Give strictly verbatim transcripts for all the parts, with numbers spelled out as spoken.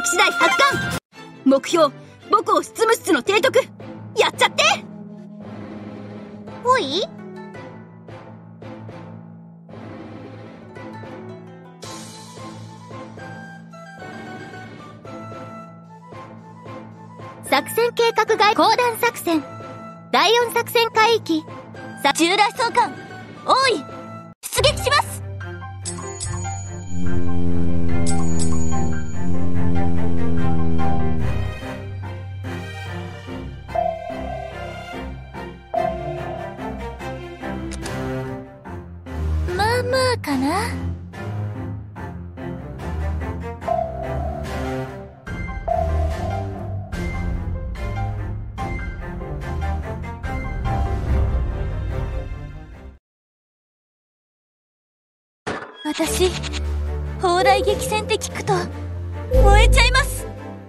撃次第発艦。目標母校執務室の提督、やっちゃって。 ほい。作戦計画外交弾作戦だいよん作戦海域。 従来総監王位出撃します。 まあまあかな。 私、砲雷撃戦って聞くと燃えちゃいます。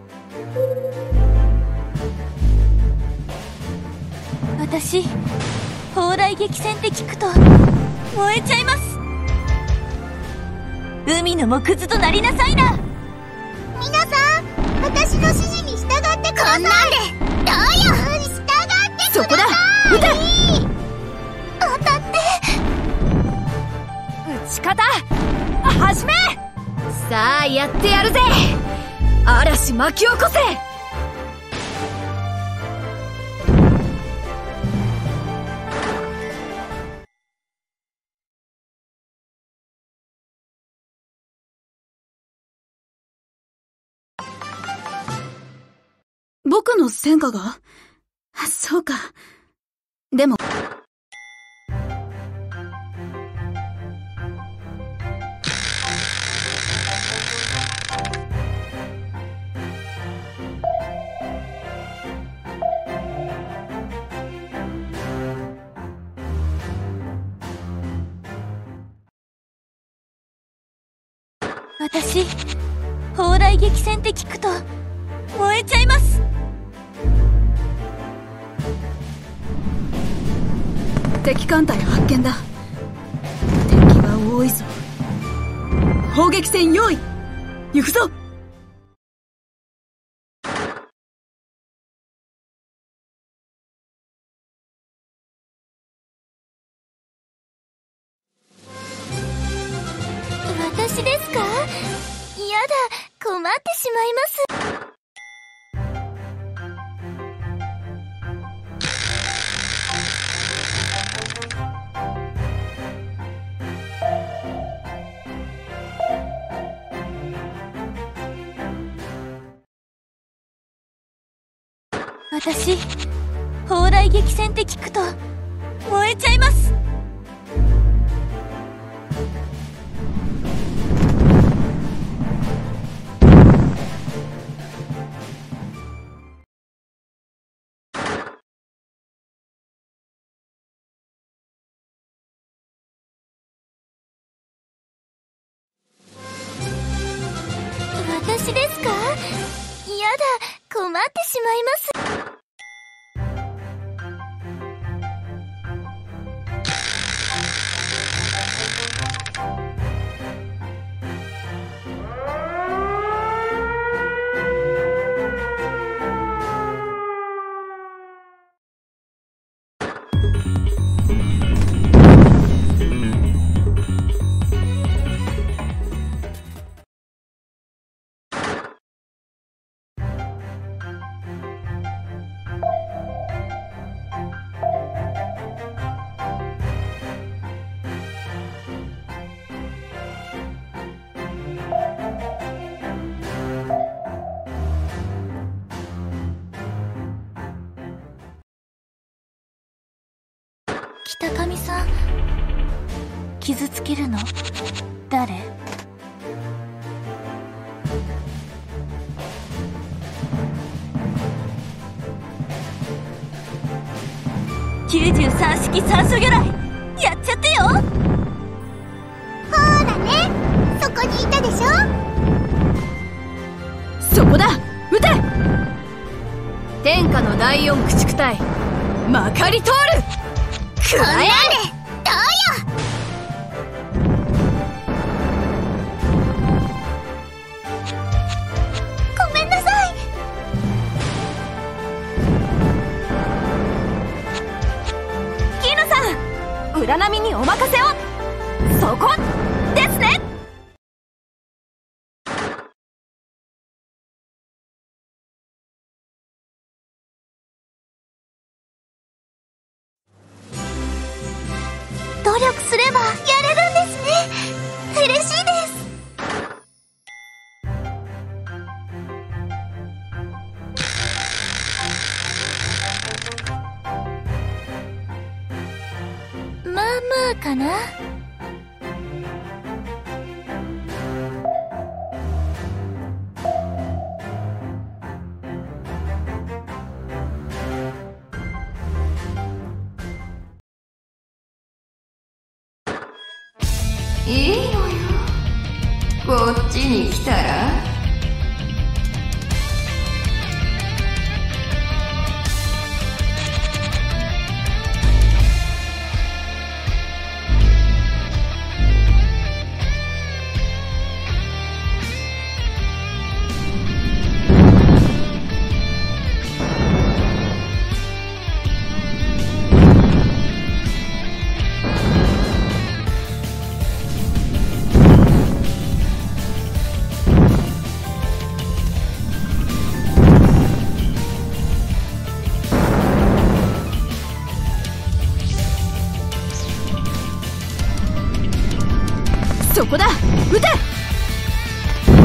私、砲雷撃戦って聞くと燃えちゃいます。海の藻くずとなりなさいな。 皆さん、私の指示に従ってください。こんなんでどうよ。従ってください。 そこだ、撃て。 当たって。 撃ち方始め。さあやってやるぜ。嵐巻き起こせ。僕の戦果が？そうか。でも私、砲雷撃戦って聞くと燃えちゃいます。 敵艦隊発見だ。敵は多いぞ。砲撃戦用意。行くぞ。 私ですか？やだ、困ってしまいます。 私、砲雷撃戦って聞くと燃えちゃいます。 私ですか？やだ、困ってしまいます。 北上さん、傷つけるの誰？きゅうじゅうさん式酸素魚雷やっちゃってよ。 ほーらね、そこにいたでしょ。 そこだ、撃て。天下のだいよん駆逐隊まかり通る。 こんなんでどうよ。困浦波にお任せを。そこですね。 努力すればやれるんですね。嬉しいです。 まあまあかな。 いいのよ、こっちに来たら。 そこだ、撃て。 も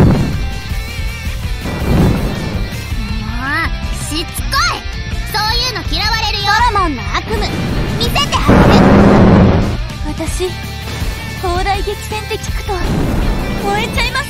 うしつこい。そういうの嫌われるよ。ソロモンの悪夢見せてあげる。 私砲台激戦って聞くと燃えちゃいます。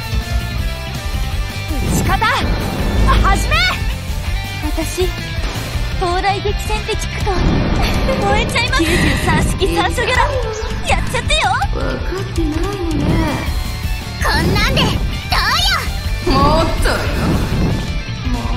撃ち方始め。 私砲台激戦って聞くと燃えちゃいます。きゅうじゅうさん式酸素ギャラやっちゃってよ。 分かってないのね。 こんなんでどうよ。 もっとよ、もっ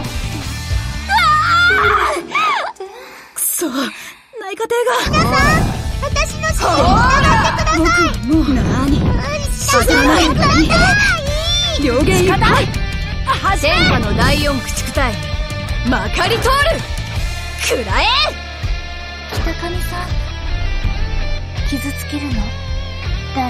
くそ、内科艇が。 皆さん、私の指示に従ってください。 僕はもう何従ってください。 両弦いっぱい。 天下の第四駆逐隊まかり通る。くらえ。北上さん傷つけるの誰？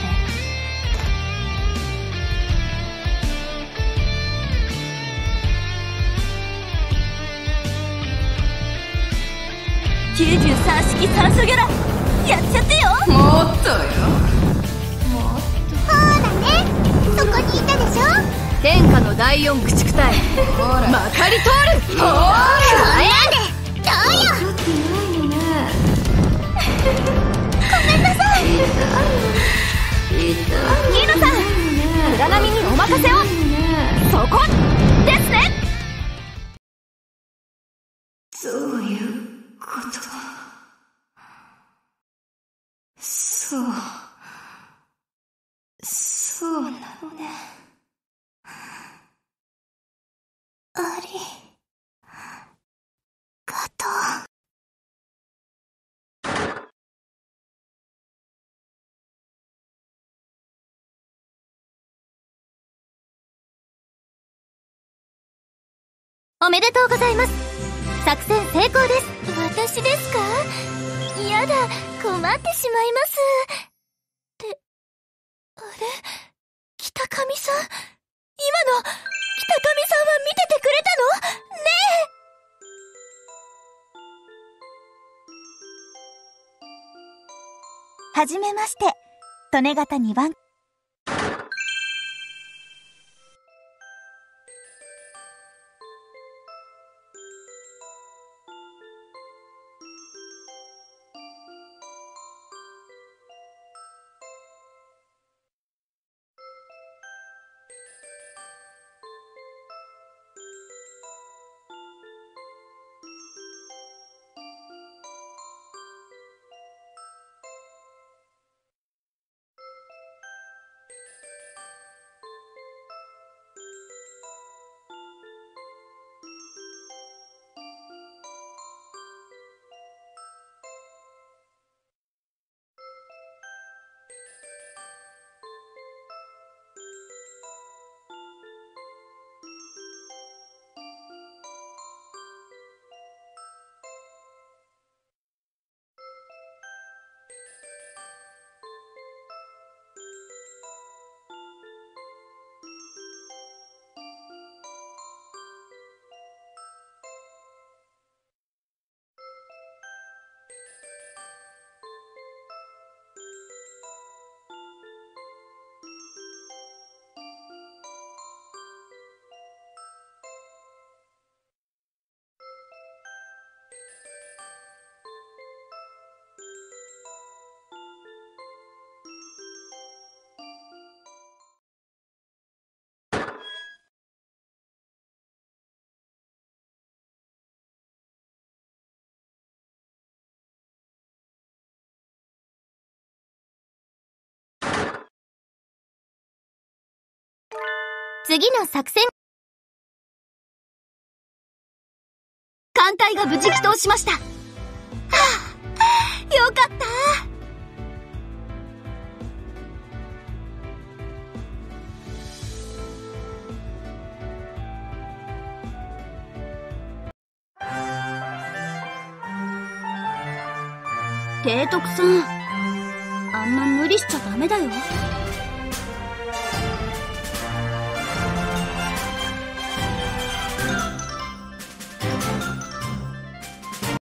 きゅうじゅうさん式酸素ギャラやっちゃってよ。 もっとよ、もっほらね、そこにいたでしょ。 天下の第四駆逐隊と。ほら、 まかり通る。ほこんなんでどうよ。 分かってないのね。 ごめんなさい。 痛いよ、痛いよ。 ニーナさん、浦波にお任せを。そこですね。 そういうこと。そう、そうなのね。 ありがとう。 おめでとうございます。作戦成功です。私ですか？やだ、困ってしまいます。って、あれ？北上さん？今の、北上さんは見ててくれたの？ねえ！はじめまして、利根型にばん。 次の作戦。 艦隊が無事帰投しました。はあ、よかった。提督さん、あんま無理しちゃダメだよ。